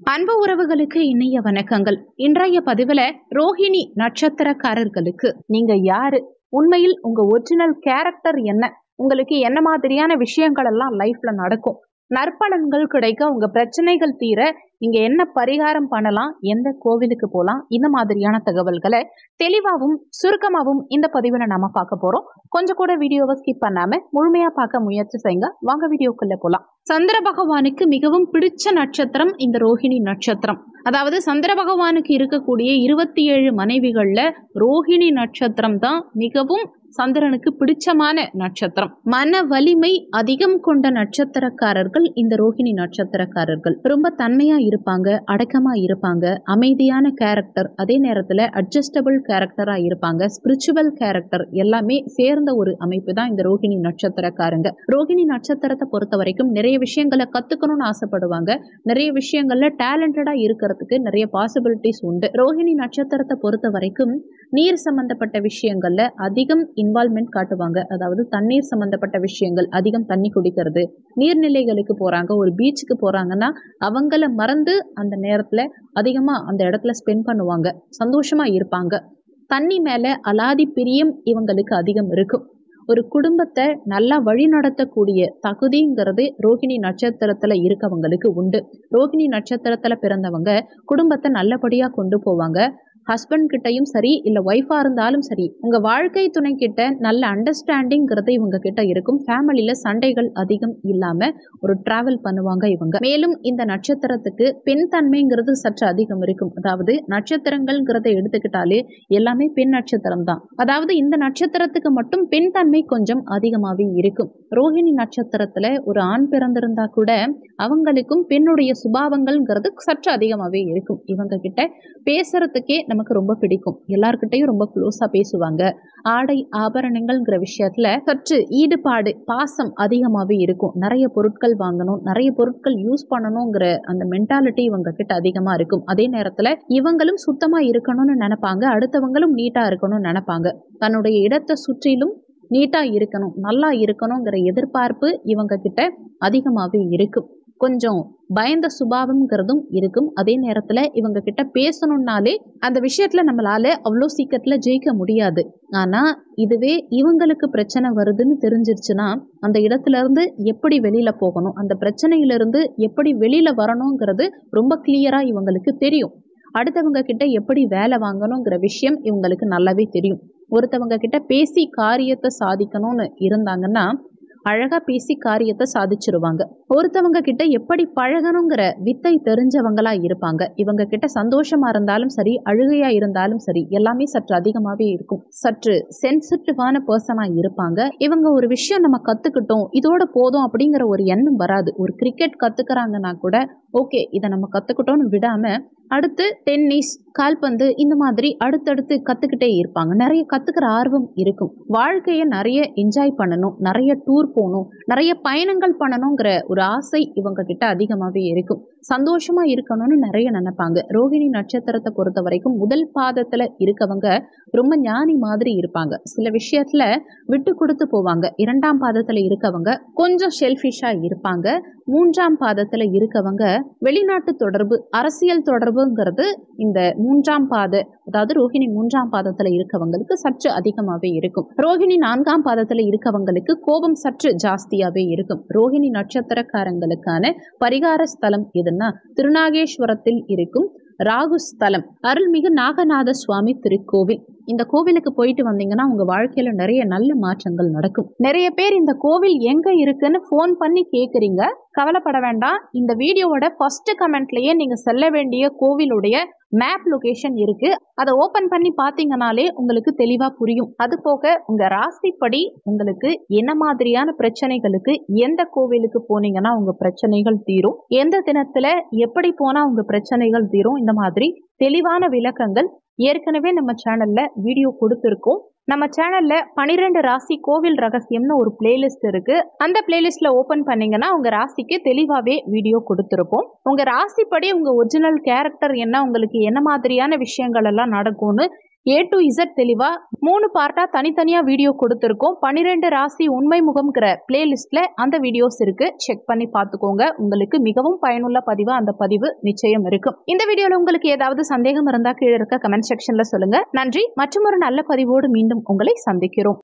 அன்பு உறவுகளுக்கு இனிய வணக்கங்கள். இன்றைய பதிவுல ரோஹிணி நட்சத்திரக்காரர்களுக்கு நீங்க யாரு, உண்மையில் உங்க ஒரிஜினல் கேரக்டர் என்ன, உங்களுக்கு என்ன மாதிரியான விஷயங்கள் எல்லாம் லைஃப்ல நடக்கும், நற்பலன்கள் கிடைக்க, உங்க பிரச்சனைகள் தீர நீங்க என்ன பரிகாரம் பண்ணலாம், எந்த கோவிலுக்கு போலாம், இந்த மாதிரியான தகவல்களை தெளிவாகவும் சுருக்கமாகவும் இந்த பதிவுல நாம பார்க்க போறோம். கொஞ்சம் கூட வீடியோவை ஸ்கிப் பண்ணாம முழுமையா பார்க்க முயற்சி செய்யுங்க. வாங்க வீடியோக்குள்ள போலாம். சந்திர பகவானுக்கு மிகவும் பிடிச்ச நட்சத்திரம் இந்த ரோஹிணி நட்சத்திரம். அதாவது சந்திர பகவானுக்கு இருக்கக்கூடிய 27 மனைவிகள்ல ரோஹிணி நட்சத்திரம் தான் மிகவும் சந்திரனுக்கு பிடிச்சமான நட்சத்திரம். மன வலிமை அதிகம் கொண்ட நட்சத்திரக்காரர்கள் இந்த ரோஹிணி நட்சத்திரக்காரர்கள். ரொம்ப தன்மையா இருப்பாங்க, அடக்கமா இருப்பாங்க, அமைதியான கேரக்டர், அதே நேரத்துல அட்ஜஸ்டபிள் கேரக்டரா இருப்பாங்க, ஸ்பிரிச்சுவல் கேரக்டர் எல்லாமே சேர்ந்த ஒரு அமைப்பு தான் இந்த ரோஹிணி நட்சத்திரக்காரங்க. ரோஹிணி நட்சத்திரத்தை பொறுத்த வரைக்கும் நிறைய விஷயங்களை கத்துக்கணும்னு ஆசைப்படுவாங்க. நிறைய விஷயங்கள்ல டேலண்டடா இருக்கிறதுக்கு நிறைய பாசிபிலிட்டிஸ் உண்டு. ரோஹிணி நட்சத்திரத்தை பொறுத்த வரைக்கும் நீர் சம்பந்தப்பட்ட விஷயங்கள்ல அதிகம் இன்வால்மெண்ட் காட்டுவாங்க. அதாவது தண்ணீர் சம்பந்தப்பட்ட விஷயங்கள், அதிகம் தண்ணி குடிக்கிறது, நீர்நிலைகளுக்கு போறாங்க, ஒரு பீச்சுக்கு போறாங்கன்னா அவங்கள மறந்து அந்த நேரத்துல அதிகமா அந்த இடத்துல ஸ்பெண்ட் பண்ணுவாங்க, சந்தோஷமா இருப்பாங்க. தண்ணி மேல அலாதி பிரியம் இவங்களுக்கு அதிகம் இருக்கும். ஒரு குடும்பத்தை நல்லா வழி நடத்தக்கூடிய தகுதிங்கிறது ரோஹிணி நட்சத்திரத்துல இருக்கவங்களுக்கு உண்டு. ரோஹிணி நட்சத்திரத்துல பிறந்தவங்க குடும்பத்தை நல்லபடியா கொண்டு போவாங்க. ஹஸ்பண்ட் கிட்டையும் சரி, இல்ல ஒய்ஃபா இருந்தாலும் சரி, உங்க வாழ்க்கை துணை கிட்ட நல்ல அண்டர்ஸ்டாண்டிங்கிறது இவங்க கிட்ட இருக்கும். ஃபேமிலியில சண்டைகள் அதிகம் இல்லாம ஒரு டிராவல் பண்ணுவாங்க இவங்க. மேலும் இந்த நட்சத்திரத்துக்கு பெண் தன்மைங்கிறது சற்று அதிகம் இருக்கும். அதாவது நட்சத்திரங்கள்ங்கிறத எடுத்துக்கிட்டாலே எல்லாமே பெண் நட்சத்திரம் தான். அதாவது இந்த நட்சத்திரத்துக்கு மட்டும் பெண் தன்மை கொஞ்சம் அதிகமாவே இருக்கும். ரோஹிணி நட்சத்திரத்துல ஒரு ஆண் பிறந்திருந்தா கூட அவங்களுக்கும் பெண்ணுடைய சுபாவங்கள்ங்கிறது சற்று அதிகமாவே இருக்கும். இவங்க கிட்ட பேசுறதுக்கே நமக்கு ரொம்ப பிடிக்கும். எல்லார்கிட்டையும் ரொம்ப க்ளோஸா பேசுவாங்க. ஆடை ஆபரணங்கள்ங்கிற விஷயத்துல சற்று ஈடுபாடு, பாசம் அதிகமாவே இருக்கும். நிறைய பொருட்கள் வாங்கணும், நிறைய பொருட்கள் யூஸ் பண்ணணுங்கிற அந்த மென்டாலிட்டி இவங்க கிட்ட அதிகமா இருக்கும். அதே நேரத்துல இவங்களும் சுத்தமா இருக்கணும்னு நினைப்பாங்க, அடுத்தவங்களும் நீட்டா இருக்கணும்னு நினைப்பாங்க. தன்னுடைய இடத்தை சுற்றிலும் நீட்டா இருக்கணும், நல்லா இருக்கணுங்கிற எதிர்பார்ப்பு இவங்க கிட்ட அதிகமாவே இருக்கும். கொஞ்சம் பயந்த சுபாவம்ங்கிறதும் இருக்கும். அதே நேரத்துல இவங்க கிட்ட பேசணும்னாலே அந்த விஷயத்துல நம்மளால அவ்வளோ சீக்கிரத்துல ஜெயிக்க முடியாது. ஆனா இதுவே இவங்களுக்கு பிரச்சனை வருதுன்னு தெரிஞ்சிருச்சுன்னா அந்த இடத்துல இருந்து எப்படி வெளியில போகணும், அந்த பிரச்சனையிலிருந்து எப்படி வெளியில வரணுங்கிறது ரொம்ப கிளியரா இவங்களுக்கு தெரியும். அடுத்தவங்க கிட்ட எப்படி வேலை வாங்கணுங்கிற விஷயம் இவங்களுக்கு நல்லாவே தெரியும். ஒருத்தவங்க கிட்ட பேசி காரியத்தை சாதிக்கணும்னு இருந்தாங்கன்னா அழகா பேசி காரியத்தை சாதிச்சிருவாங்க. ஒருத்தவங்க கிட்ட எப்படி பழகணுங்கிற வித்தை தெரிஞ்சவங்களா இருப்பாங்க. இவங்க கிட்ட சந்தோஷமா இருந்தாலும் சரி, அழுகையா இருந்தாலும் சரி, எல்லாமே சற்று அதிகமாவே இருக்கும். சற்று சென்சிட்டிவான பர்சனா இருப்பாங்க. இவங்க ஒரு விஷயம் நம்ம கத்துக்கிட்டோம், இதோட போதும் அப்படிங்கிற ஒரு எண்ணம் வராது. ஒரு கிரிக்கெட் கத்துக்கிறாங்கன்னா கூட ஓகே இதை நம்ம கத்துக்கிட்டோம்னு விடாம அடுத்து டென்னிஸ், கால்பந்து, இந்த மாதிரி அடுத்தடுத்து கத்துக்கிட்டே இருப்பாங்க. நிறைய கத்துக்கிற ஆர்வம் இருக்கும். வாழ்க்கையை நிறைய என்ஜாய் பண்ணணும், நிறைய டூர் போகணும், நிறைய பயணங்கள் பண்ணணுங்கிற ஒரு ஆசை இவங்க கிட்ட அதிகமாவே இருக்கும். சந்தோஷமா இருக்கணும்னு நிறைய நினைப்பாங்க. ரோஹிணி நட்சத்திரத்தை பொறுத்த வரைக்கும் முதல் பாதத்துல இருக்கவங்க ரொம்ப ஞானி மாதிரி இருப்பாங்க. சில விஷயத்துல விட்டு கொடுத்து போவாங்க. 2ஆம் பாதத்துல இருக்கவங்க கொஞ்சம் ஷெல்ஃபிஷா இருப்பாங்க. 3ஆம் பாதத்துல இருக்கவங்க வெளிநாட்டு தொடர்பு, அரசியல் தொடர்புங்கிறது இந்த 3ஆம் பாத, அதாவது ரோஹிணி 3ஆம் பாதத்துல இருக்கவங்களுக்கு சற்று அதிகமாவே இருக்கும். ரோஹிணி 4ஆம் பாதத்துல இருக்கவங்களுக்கு கோபம் சற்று ஜாஸ்தியாவே இருக்கும். ரோஹிணி நட்சத்திரக்காரங்களுக்கான பரிகார ஸ்தலம் எதுன்னா திருநாகேஸ்வரத்தில் இருக்கும் ராகு ஸ்தலம், அருள்மிகு நாகநாத சுவாமி திருக்கோவில். இந்த கோவிலுக்கு போயிட்டு வந்தீங்கன்னா உங்க வாழ்க்கையில நிறைய நல்ல மாற்றங்கள் நடக்கும். நிறைய பேர் இந்த கோவில் எங்க இருக்குன்னு போன் பண்ணி கேக்குறீங்க. கவலைப்பட வேண்டாம். இந்த வீடியோவோட ஃபர்ஸ்ட் கமெண்ட்லயே நீங்க செல்ல வேண்டிய கோவிலுடைய மேப் லொகேஷன் இருக்கு. அதை ஓபன் பண்ணி பாத்தீங்கன்னாலே உங்களுக்கு தெளிவா புரியும். அது போக உங்க ராசிப்படி உங்களுக்கு என்ன மாதிரியான பிரச்சனைகளுக்கு எந்த கோவிலுக்கு போனீங்கன்னா உங்க பிரச்சனைகள் தீரும், எந்த தினத்துல எப்படி போனா உங்க பிரச்சனைகள் தீரும், இந்த மாதிரி தெளிவான விளக்கங்கள் ஏற்கனவே நம்ம சேனல்ல வீடியோ கொடுத்திருக்கோம். நம்ம சேனல்ல 12 ராசி கோவில் ரகசியம்னு ஒரு பிளேலிஸ்ட் இருக்கு. அந்த பிளேலிஸ்ட்ல ஓபன் பண்ணீங்கன்னா உங்க ராசிக்கு தெளிவாவே வீடியோ கொடுத்திருப்போம். உங்க ராசிப்படி உங்க ஒரிஜினல் கேரக்டர் என்ன, உங்களுக்கு என்ன மாதிரியான விஷயங்கள் எல்லாம் நடக்கும்னு A to Z தெளிவா 3 பார்ட்டா தனித்தனியா வீடியோ கொடுத்திருக்கோம். 12 ராசி உண்மை முகம்ங்கிற பிளேலிஸ்ட்ல அந்த வீடியோஸ் இருக்கு. செக் பண்ணி பார்த்துக்கோங்க. உங்களுக்கு மிகவும் பயனுள்ள பதிவா அந்த பதிவு நிச்சயம் இருக்கும். இந்த வீடியோல உங்களுக்கு ஏதாவது சந்தேகம் இருந்தா கீழே இருக்க கமெண்ட் செக்ஷன்ல சொல்லுங்க. நன்றி. மற்றும் ஒரு நல்ல பதிவோடு மீண்டும் உங்களை சந்திக்கிறோம்.